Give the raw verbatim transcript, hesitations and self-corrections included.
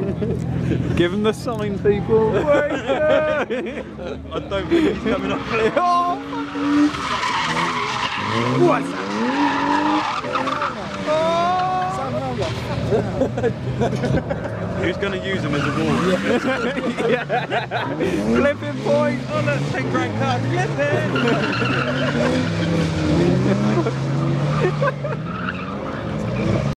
Give him the sign, people. Wait, I don't think he's coming up. oh, what's that? Who's going to use him as a wall? Yeah. Flipping point. Oh look, ten grand card, flip it!